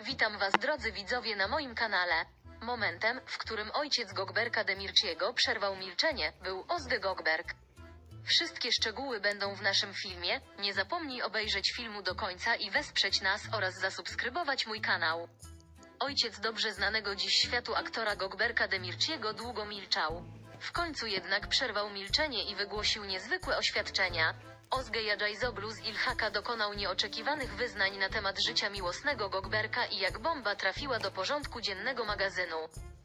Witam Was, drodzy widzowie, na moim kanale. Momentem, w którym ojciec Gökberka Demirciego przerwał milczenie, był Ozge Gökberk. Wszystkie szczegóły będą w naszym filmie. Nie zapomnij obejrzeć filmu do końca i wesprzeć nas oraz zasubskrybować mój kanał. Ojciec dobrze znanego dziś światu aktora Gökberka Demirciego długo milczał. W końcu jednak przerwał milczenie i wygłosił niezwykłe oświadczenia. Ozge Yajzoglu z Ilhaka dokonał nieoczekiwanych wyznań na temat życia miłosnego Gökberka i jak bomba trafiła do porządku dziennego magazynu.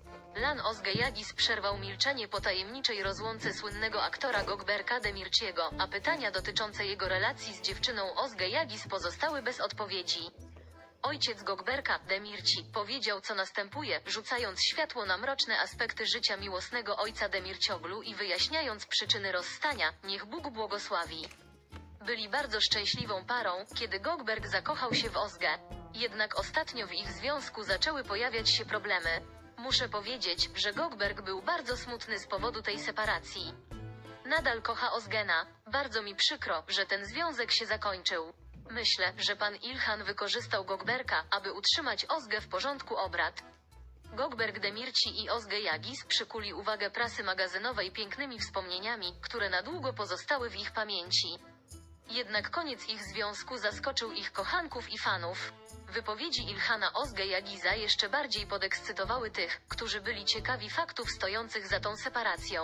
Lan Ozge Yagis przerwał milczenie po tajemniczej rozłące słynnego aktora Gökberka Demirciego, a pytania dotyczące jego relacji z dziewczyną Ozge Yagis pozostały bez odpowiedzi. Ojciec Gökberka, Demirci, powiedział, co następuje, rzucając światło na mroczne aspekty życia miłosnego ojca Demircioglu i wyjaśniając przyczyny rozstania. Niech Bóg błogosławi. Byli bardzo szczęśliwą parą, kiedy Gökberk zakochał się w Ozge. Jednak ostatnio w ich związku zaczęły pojawiać się problemy. Muszę powiedzieć, że Gökberk był bardzo smutny z powodu tej separacji. Nadal kocha Ozgena. Bardzo mi przykro, że ten związek się zakończył. Myślę, że pan Ilhan wykorzystał Gökberka, aby utrzymać Ozgę w porządku obrad. Gökberk Demirci i Ozge Yagis przykuli uwagę prasy magazynowej pięknymi wspomnieniami, które na długo pozostały w ich pamięci. Jednak koniec ich związku zaskoczył ich kochanków i fanów. Wypowiedzi Ilhana Ozge Yagiza jeszcze bardziej podekscytowały tych, którzy byli ciekawi faktów stojących za tą separacją.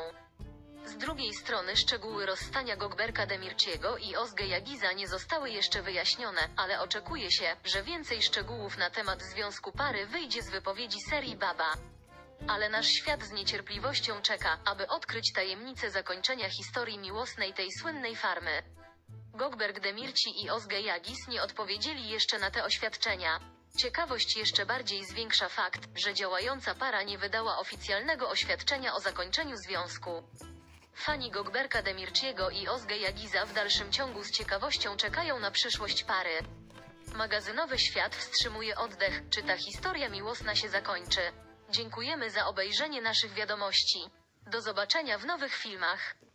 Z drugiej strony szczegóły rozstania Gökberka Demirciego i Ozge Yagiza nie zostały jeszcze wyjaśnione, ale oczekuje się, że więcej szczegółów na temat związku pary wyjdzie z wypowiedzi serii Baba. Ale nasz świat z niecierpliwością czeka, aby odkryć tajemnicę zakończenia historii miłosnej tej słynnej farmy. Gökberk Demirci i Ozge Yagis nie odpowiedzieli jeszcze na te oświadczenia. Ciekawość jeszcze bardziej zwiększa fakt, że działająca para nie wydała oficjalnego oświadczenia o zakończeniu związku. Fani Gökberka Demirciego i Ozge Yagiza w dalszym ciągu z ciekawością czekają na przyszłość pary. Magazynowy świat wstrzymuje oddech, czy ta historia miłosna się zakończy. Dziękujemy za obejrzenie naszych wiadomości. Do zobaczenia w nowych filmach.